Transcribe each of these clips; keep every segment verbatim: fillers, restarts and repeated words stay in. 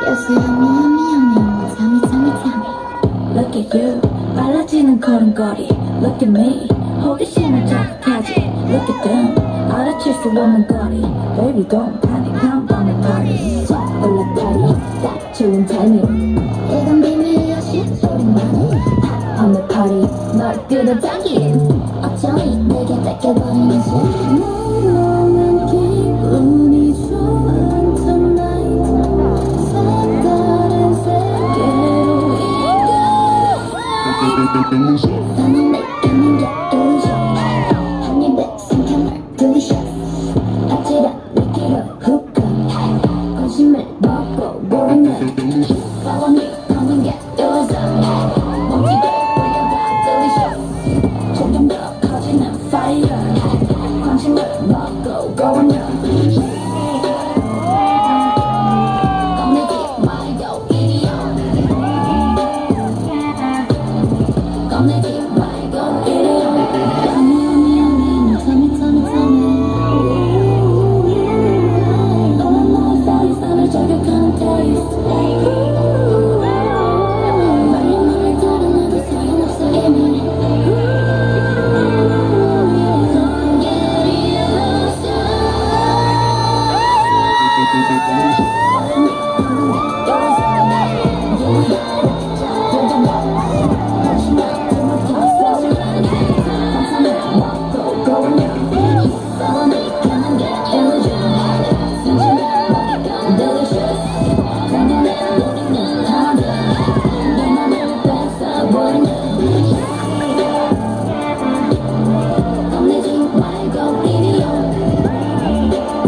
그래서 yummy yummy yummy tummy tummy tummy. Look at you 빨라지는 걸음걸이. Look at me 호기심을 자극하지. Look at them 알아챌 수 없는 거리. Baby don't panic I'm on the party. 초콜릿 파리 딱 좋은 타이밍. 이건 비밀이야 shit 우리만의 Hot on the party 널 끌어당긴 어쩌니 내게 뺏겨버리는 새 몽롱한 기분이 좋은 tonight. 색다른 세계로 이겨 나는 내게 는 illusion 한 입에 삼켜 날 delicious 아찔한 느끼로 훅가 관심을 먹고 모르는 Follow me come and get illusion 먼지를 올려봐 delicious 점점 더 커지는 fire 관심을 먹고 going up 꺼내지 말고 이리온 꺼내지 말고 이리온 Yummy yummy yummy tummy tummy tummy. 너는 너의 사이사를 저격하는 taste. 빨리 말을 달아나도 소용없어 이미. Don't get illusion.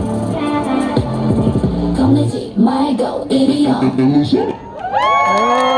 꺼내지 말고 이리온.